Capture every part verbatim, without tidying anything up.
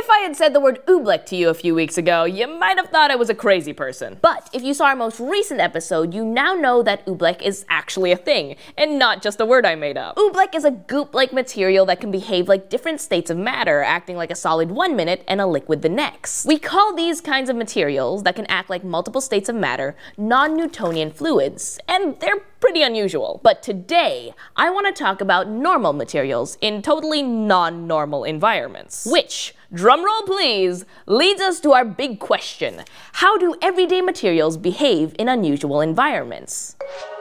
If I had said the word oobleck to you a few weeks ago, you might have thought I was a crazy person. But if you saw our most recent episode, you now know that oobleck is actually a thing, and not just a word I made up. Oobleck is a goop-like material that can behave like different states of matter, acting like a solid one minute and a liquid the next. We call these kinds of materials that can act like multiple states of matter non-Newtonian fluids, and they're pretty unusual. But today, I want to talk about normal materials in totally non-normal environments. Which, drumroll please, leads us to our big question. How do everyday materials behave in unusual environments?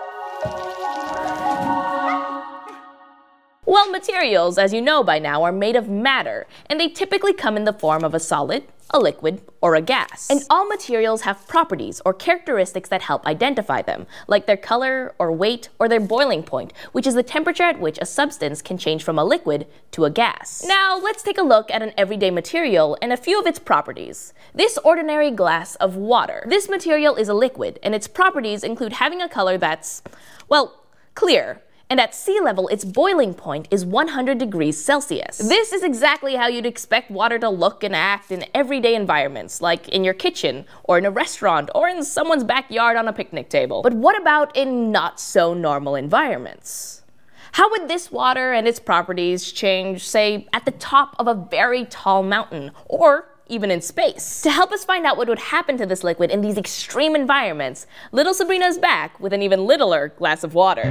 Well, materials, as you know by now, are made of matter, and they typically come in the form of a solid, a liquid, or a gas. And all materials have properties or characteristics that help identify them, like their color or weight or their boiling point, which is the temperature at which a substance can change from a liquid to a gas. Now, let's take a look at an everyday material and a few of its properties. This ordinary glass of water. This material is a liquid, and its properties include having a color that's, well, clear. And at sea level, its boiling point is one hundred degrees Celsius. This is exactly how you'd expect water to look and act in everyday environments, like in your kitchen, or in a restaurant, or in someone's backyard on a picnic table. But what about in not-so-normal environments? How would this water and its properties change, say, at the top of a very tall mountain, or even in space? To help us find out what would happen to this liquid in these extreme environments, little Sabrina is back with an even littler glass of water.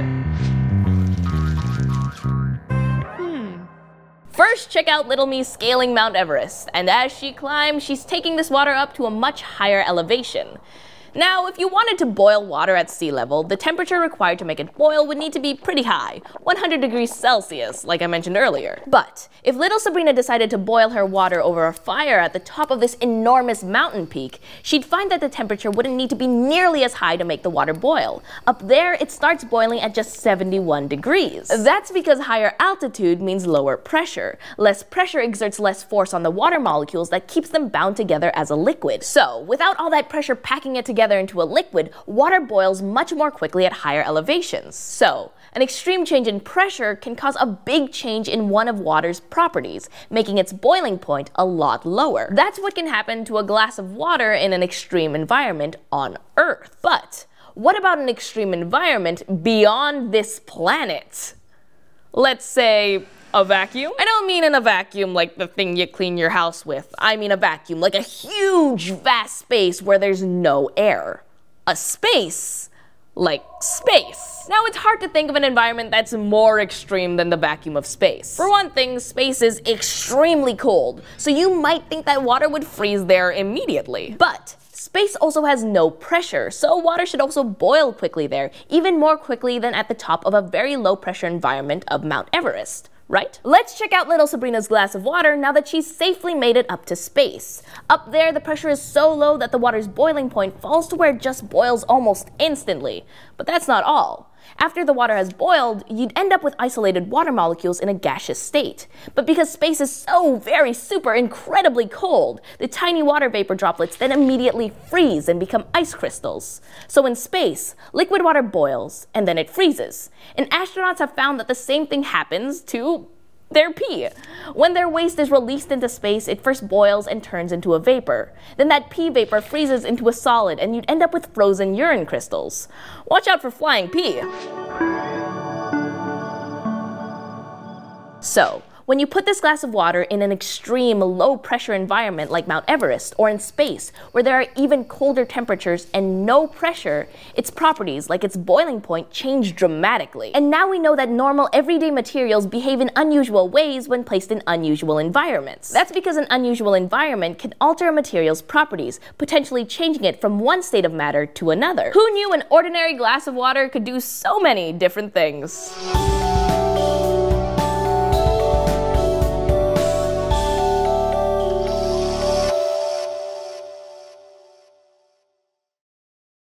First, check out little me scaling Mount Everest, and as she climbs, she's taking this water up to a much higher elevation. Now, if you wanted to boil water at sea level, the temperature required to make it boil would need to be pretty high, one hundred degrees Celsius, like I mentioned earlier. But if little Sabrina decided to boil her water over a fire at the top of this enormous mountain peak, she'd find that the temperature wouldn't need to be nearly as high to make the water boil. Up there, it starts boiling at just seventy-one degrees. That's because higher altitude means lower pressure. Less pressure exerts less force on the water molecules that keeps them bound together as a liquid. So, without all that pressure packing it together into a liquid, water boils much more quickly at higher elevations. So, an extreme change in pressure can cause a big change in one of water's properties, making its boiling point a lot lower. That's what can happen to a glass of water in an extreme environment on Earth. But what about an extreme environment beyond this planet? Let's say a vacuum? I don't mean in a vacuum like the thing you clean your house with. I mean a vacuum like a huge, vast space where there's no air. A space like space. Now, it's hard to think of an environment that's more extreme than the vacuum of space. For one thing, space is extremely cold, so you might think that water would freeze there immediately. But space also has no pressure, so water should also boil quickly there, even more quickly than at the top of a very low pressure environment of Mount Everest. Right? Let's check out little Sabrina's glass of water now that she's safely made it up to space. Up there, the pressure is so low that the water's boiling point falls to where it just boils almost instantly. But that's not all. After the water has boiled, you'd end up with isolated water molecules in a gaseous state. But because space is so very super incredibly cold, the tiny water vapor droplets then immediately freeze and become ice crystals. So in space, liquid water boils, and then it freezes. And astronauts have found that the same thing happens to their pee. When their waste is released into space, it first boils and turns into a vapor. Then that pee vapor freezes into a solid, and you'd end up with frozen urine crystals. Watch out for flying pee. So, when you put this glass of water in an extreme low-pressure environment like Mount Everest or in space, where there are even colder temperatures and no pressure, its properties, like its boiling point, change dramatically. And now we know that normal everyday materials behave in unusual ways when placed in unusual environments. That's because an unusual environment can alter a material's properties, potentially changing it from one state of matter to another. Who knew an ordinary glass of water could do so many different things?